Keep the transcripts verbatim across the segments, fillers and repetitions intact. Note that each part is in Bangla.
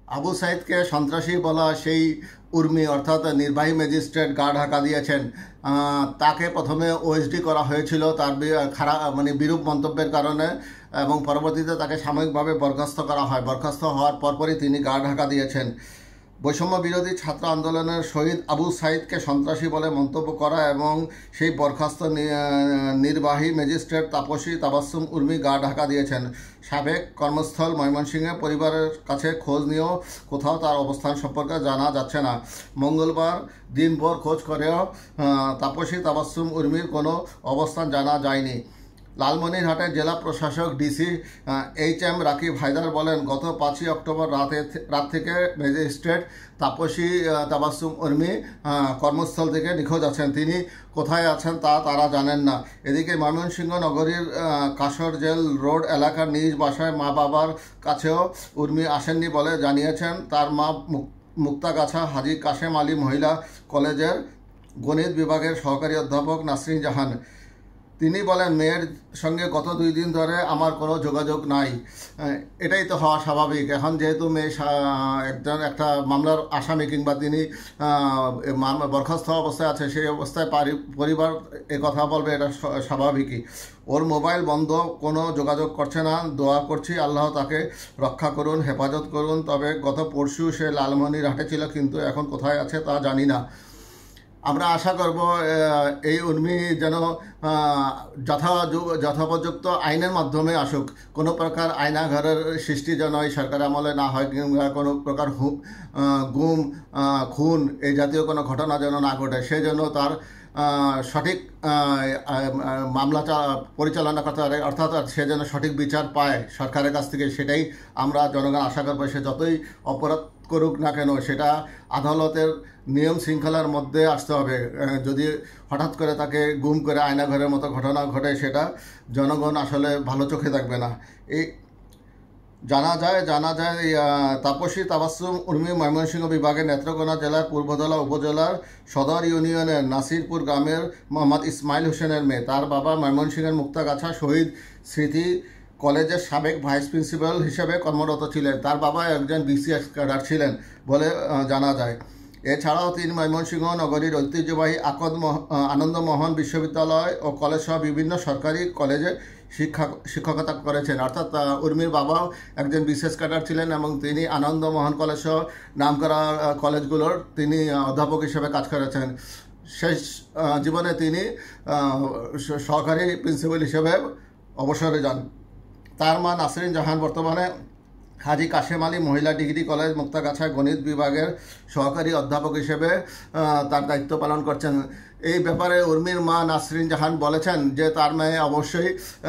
আবু সাইদকে সন্ত্রাসী বলা সেই উর্মি অর্থাৎ নির্বাহী ম্যাজিস্ট্রেট গা ঢাকা দিয়েছেন। তাকে প্রথমে ওএসডি করা হয়েছিল তার খারাপ মানে বিরূপ মন্তব্যের কারণে, এবং পরবর্তীতে তাকে সাময়িকভাবে বরখাস্ত করা হয়। বরখাস্ত হওয়ার পরপরই তিনি গা ঢাকা দিয়েছেন। বৈষম্য বিরোধী ছাত্র আন্দোলনের শহীদ আবু সাইদকে সন্ত্রাসী বলে মন্তব্য করা এবং সেই বরখাস্ত নির্বাহী ম্যাজিস্ট্রেট তাপসী তাবাসসুম উর্মি গা ঢাকা দিয়েছেন। সাবেক কর্মস্থল ময়মনসিংহে পরিবারের কাছে খোঁজ নিয়েও কোথাও তার অবস্থান সম্পর্কে জানা যাচ্ছে না। মঙ্গলবার দিনভর খোঁজ করেও তাপসী তাবাসসুম উর্মির কোনো অবস্থান জানা যায়নি। লালমনিরহাটের জেলা প্রশাসক DC H M Rakib Haider বলেন, গত পাঁচই অক্টোবর রাতে রাত থেকে ম্যাজিস্ট্রেট তাপসী তাবাসসুম উর্মি কর্মস্থল থেকে নিখোঁজ আছেন। তিনি কোথায় আছেন তা তারা জানেন না। এদিকে ময়মনসিংহ নগরীর কাশর জেল রোড এলাকার নিজ বাসায় মা বাবার কাছেও উর্মি আসেননি বলে জানিয়েছেন তার মা মুক্তাগাছা হাজী কাশেম আলী মহিলা কলেজের গণিত বিভাগের সহকারী অধ্যাপক নাসরিন জাহান। তিনি বলেন, মেয়ের সঙ্গে গত দুই দিন ধরে আমার কোনো যোগাযোগ নাই। এটাই তো হওয়া স্বাভাবিক। এখন যেহেতু মেয়ে একজন একটা মামলার আসামি কিংবা তিনি বরখাস্ত অবস্থায় আছে, সেই অবস্থায় পরিবার এ কথা বলবে, এটা স্বাভাবিকই। ওর মোবাইল বন্ধ, কোনো যোগাযোগ করছে না। দোয়া করছি আল্লাহ তাকে রক্ষা করুন, হেফাজত করুন। তবে গত পরশু সে লালমনিরহাটে ছিল, কিন্তু এখন কোথায় আছে তা জানি না। আমরা আশা করব এই উর্মি যেন যথা যথোপযুক্ত আইনের মাধ্যমে আসুক। কোনো প্রকার আয়নাঘরের সৃষ্টি যেন এই সরকার আমলে না হয়, কিংবা কোনো প্রকার গুম খুন এই জাতীয় কোনো ঘটনা যেন না ঘটে। সেই জন্য তার সঠিক মামলা পরিচালনা করতে পারে, অর্থাৎ সে যেন সঠিক বিচার পায় সরকারের কাছ থেকে, সেটাই আমরা জনগণ আশা করবো। সে যতই অপরাধ করুক না কেন, সেটা আদালতের নিয়ম শৃঙ্খলার মধ্যে আসতে হবে। যদি হঠাৎ করে তাকে গুম করে আয়নাঘরের মতো ঘটনা ঘটে, সেটা জনগণ আসলে ভালো চোখে দেখবে না। এই জানা যায় জানা যায় তাপসী তাবাসসুম উর্মি ময়মনসিংহ বিভাগের নেত্রকোনা জেলার পূর্বধলা উপজেলার সদর ইউনিয়নের নাসিরপুর গ্রামের মোহাম্মদ ইসমাইল হোসেনের মেয়ে। তার বাবা ময়মনসিংহের মুক্তাগাছা শহীদ স্মৃতি কলেজের সাবেক ভাইস প্রিন্সিপাল হিসেবে কর্মরত ছিলেন। তার বাবা একজন বিসিএস ক্যাডার ছিলেন বলে জানা যায়। এছাড়াও তিনি ময়মনসিংহ নগরীর ঐতিহ্যবাহী আকদ আনন্দমোহন বিশ্ববিদ্যালয় ও কলেজ সহ বিভিন্ন সরকারি কলেজে শিক্ষা শিক্ষকতা করেছেন। অর্থাৎ উর্মির বাবাও একজন বিশেষ ক্যাডার ছিলেন এবং তিনি আনন্দমোহন কলেজ সহ নামকরা কলেজগুলোর তিনি অধ্যাপক হিসেবে কাজ করেছেন। শেষ জীবনে তিনি সহকারী প্রিন্সিপাল হিসেবে অবসরে যান। তার মা নাসরিন জাহান বর্তমানে হাজী কাশেম আলী মহিলা ডিগ্রি কলেজ মুক্তাগাছা গণিত বিভাগের সহকারী অধ্যাপক হিসেবে তার দায়িত্ব পালন করছেন। এই ব্যাপারে উর্মির মা নাসরিন জাহান বলেছেন যে তার মেয়ে অবশ্যই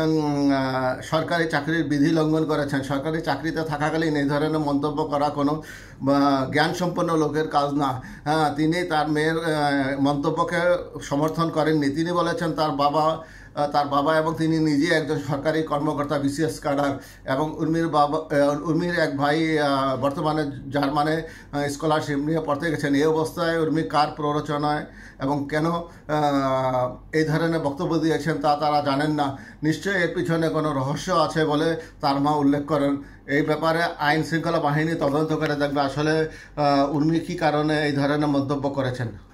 সরকারি চাকরির বিধি লঙ্ঘন করেছেন। সরকারি চাকরিতে থাকাকালীন এই ধরনের মন্তব্য করা কোনো জ্ঞানসম্পন্ন লোকের কাজ না। হ্যাঁ, তিনি তার মেয়ের মন্তব্যকে সমর্থন করেননি। তিনি বলেছেন তার বাবা তার বাবা এবং তিনি নিজে একজন সরকারি কর্মকর্তা বিসিএস ক্যাডার, এবং উর্মির বাবা উর্মির এক ভাই বর্তমানে জার্মানে স্কলারশিপ নিয়ে পড়তে গেছেন। এই অবস্থায় উর্মি কার প্ররোচনায় এবং কেন এই ধরনের বক্তব্য দিয়েছেন তা তারা জানেন না। নিশ্চয়ই এর পিছনে কোনো রহস্য আছে বলে তার মা উল্লেখ করেন। এই ব্যাপারে আইন শৃঙ্খলা বাহিনী তদন্ত করে দেখবে আসলে উর্মি কী কারণে এই ধরনের মন্তব্য করেছেন।